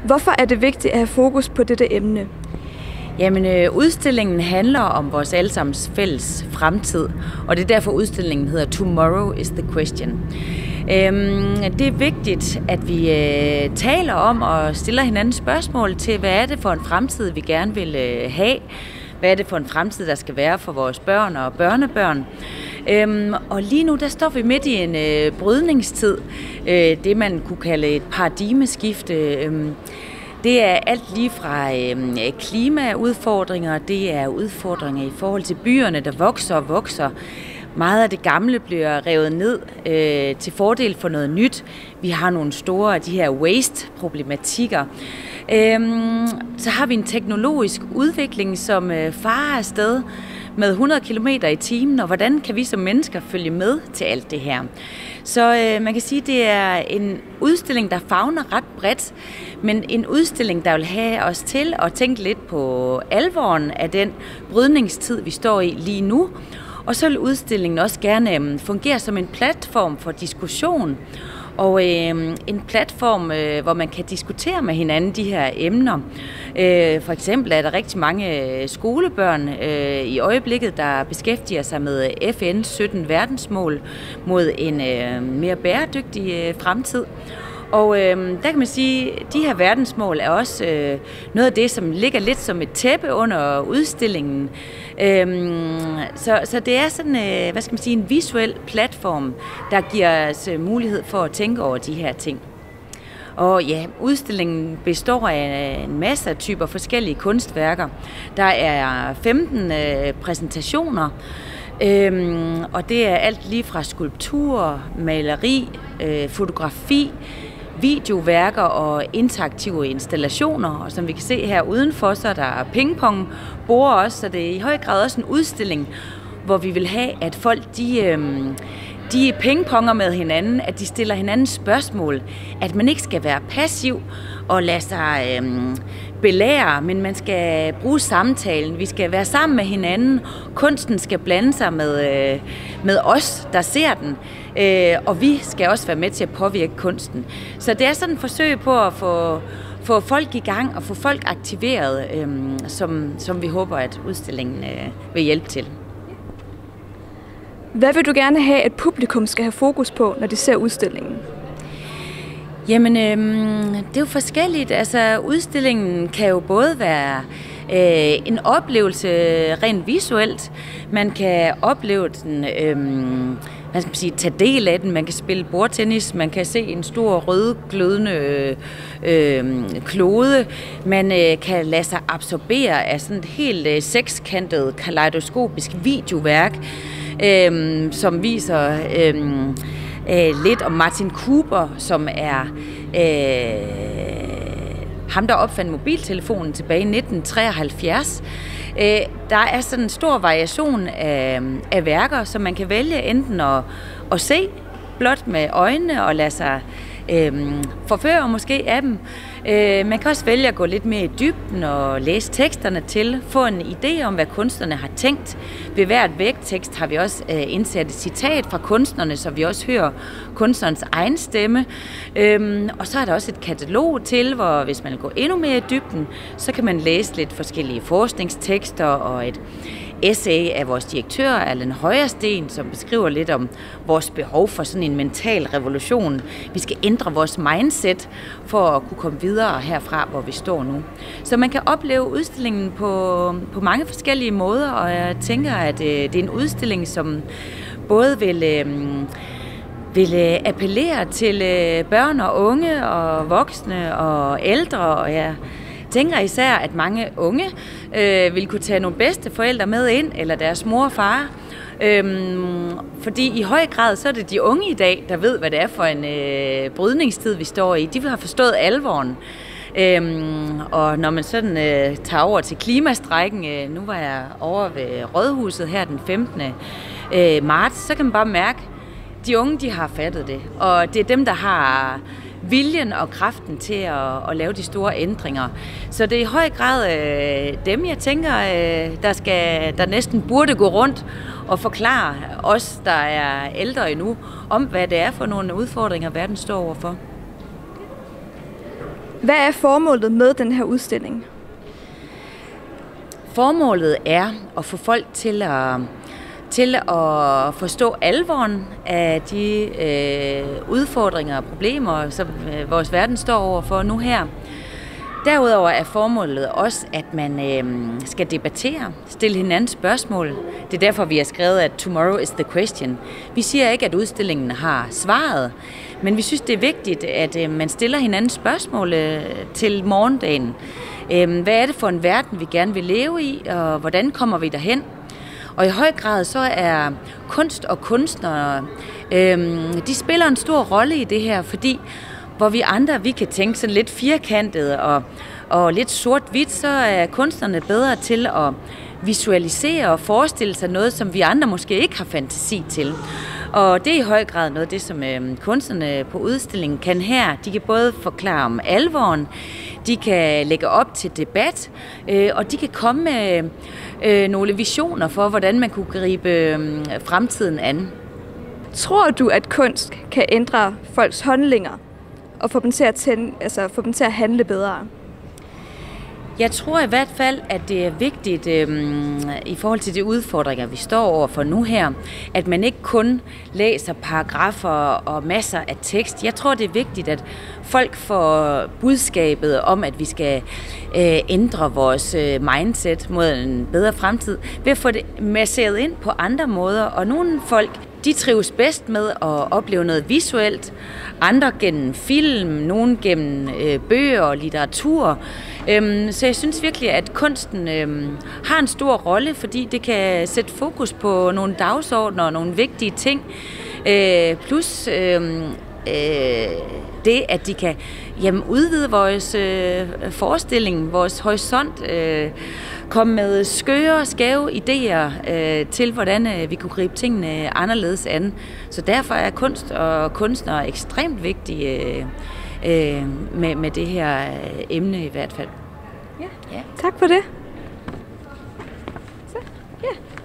Hvorfor er det vigtigt at have fokus på dette emne? Jamen, udstillingen handler om vores allesammens fælles fremtid, og det er derfor udstillingen hedder Tomorrow is the Question. Det er vigtigt, at vi taler om og stiller hinanden spørgsmål til, hvad er det for en fremtid, vi gerne vil have? Hvad er det for en fremtid, der skal være for vores børn og børnebørn? Og lige nu, der står vi midt i en brydningstid. Det, man kunne kalde et paradigmeskifte. Det er alt lige fra klimaudfordringer, det er udfordringer i forhold til byerne, der vokser og vokser. Meget af det gamle bliver revet ned til fordel for noget nyt. Vi har nogle store af de her waste-problematikker. Så har vi en teknologisk udvikling, som farer afsted med 100 km i timen, og hvordan kan vi som mennesker følge med til alt det her? Så man kan sige, at det er en udstilling, der favner ret bredt, men en udstilling, der vil have os til at tænke lidt på alvoren af den brydningstid, vi står i lige nu. Og så vil udstillingen også gerne fungere som en platform for diskussion, og en platform, hvor man kan diskutere med hinanden de her emner. For eksempel er der rigtig mange skolebørn i øjeblikket, der beskæftiger sig med FN's 17 verdensmål mod en mere bæredygtig fremtid. Og der kan man sige, at de her verdensmål er også noget af det, som ligger lidt som et tæppe under udstillingen. Så det er sådan, en visuel platform, der giver os mulighed for at tænke over de her ting. Og ja, udstillingen består af en masse af typer forskellige kunstværker. Der er 15 præsentationer, og det er alt lige fra skulptur, maleri, fotografi, videoværker og interaktive installationer. Og som vi kan se her udenfor, så er der pingpongbord også, så det er i høj grad også en udstilling, hvor vi vil have, at folk de pingponger med hinanden, at de stiller hinanden spørgsmål, at man ikke skal være passiv og lade sig belære, men man skal bruge samtalen. Vi skal være sammen med hinanden. Kunsten skal blande sig med os, der ser den, og vi skal også være med til at påvirke kunsten. Så det er sådan et forsøg på at få folk i gang og få folk aktiveret, som vi håber, at udstillingen vil hjælpe til. Hvad vil du gerne have, at publikum skal have fokus på, når de ser udstillingen? Jamen, det er jo forskelligt. Altså, udstillingen kan jo både være en oplevelse rent visuelt. Man kan opleve den, tage del af den. Man kan spille bordtennis. Man kan se en stor rødglødende klode. Man kan lade sig absorbere af sådan et helt sekskantet kaleidoskopisk videoværk, som viser lidt om Martin Cooper, som er ham, der opfandt mobiltelefonen tilbage i 1973. Der er sådan en stor variation af værker, som man kan vælge enten at se blot med øjnene og lade sig forføre måske af dem. Man kan også vælge at gå lidt mere i dybden og læse teksterne til, få en idé om, hvad kunstnerne har tænkt. Ved hvert vægtekst har vi også indsat et citat fra kunstnerne, så vi også hører kunstnerens egen stemme. Og så er der også et katalog til, hvor hvis man går endnu mere i dybden, så kan man læse lidt forskellige forskningstekster og et essay af vores direktør, Allan Højersten, som beskriver lidt om vores behov for sådan en mental revolution. Vi skal ændre vores mindset for at kunne komme videre herfra, hvor vi står nu. Så man kan opleve udstillingen på mange forskellige måder, og jeg tænker, at det er en udstilling, som både vil appellere til børn og unge og voksne og ældre, og jeg tænker især, at mange unge vil kunne tage nogle bedsteforældre med ind, eller deres mor og far. Fordi i høj grad, så er det de unge i dag, der ved, hvad det er for en brydningstid, vi står i. De vil have forstået alvoren. Og når man sådan tager over til klimastrejken, nu var jeg over ved Rådhuset her den 15. marts, så kan man bare mærke, at de unge, de har fattet det. Og det er dem, der har viljen og kraften til at lave de store ændringer. Så det er i høj grad dem, jeg tænker, der næsten burde gå rundt og forklare os, der er ældre endnu, om hvad det er for nogle udfordringer, verden står overfor. Hvad er formålet med den her udstilling? Formålet er at få folk til at forstå alvoren af de udfordringer og problemer, som vores verden står overfor nu her. Derudover er formålet også, at man skal debattere, stille hinanden spørgsmål. Det er derfor, vi har skrevet, at tomorrow is the question. Vi siger ikke, at udstillingen har svaret, men vi synes, det er vigtigt, at man stiller hinanden spørgsmål til morgendagen. Hvad er det for en verden, vi gerne vil leve i, og hvordan kommer vi derhen? Og i høj grad så er kunst og kunstnere, de spiller en stor rolle i det her, fordi hvor vi andre, vi kan tænke sådan lidt firkantet og lidt sort-hvidt, så er kunstnerne bedre til at visualisere og forestille sig noget, som vi andre måske ikke har fantasi til. Og det er i høj grad noget af det, som kunstnerne på udstillingen kan her. De kan både forklare om alvoren, de kan lægge op til debat, og de kan komme med nogle visioner for, hvordan man kunne gribe fremtiden an. Tror du, at kunst kan ændre folks handlinger og få dem til at handle bedre? Jeg tror i hvert fald, at det er vigtigt i forhold til de udfordringer, vi står overfor nu her, at man ikke kun læser paragrafer og masser af tekst. Jeg tror, det er vigtigt, at folk får budskabet om, at vi skal ændre vores mindset mod en bedre fremtid, ved at få det masseret ind på andre måder. Og nogle folk, de trives bedst med at opleve noget visuelt, andre gennem film, nogle gennem bøger og litteratur. Så jeg synes virkelig, at kunsten har en stor rolle, fordi det kan sætte fokus på nogle dagsordener og nogle vigtige ting. Plus det, at de kan udvide vores forestilling, vores horisont, komme med skøre og skæve idéer til, hvordan vi kunne gribe tingene anderledes an. Så derfor er kunst og kunstnere ekstremt vigtige med det her emne i hvert fald. Ja. Tak for det. Så, ja.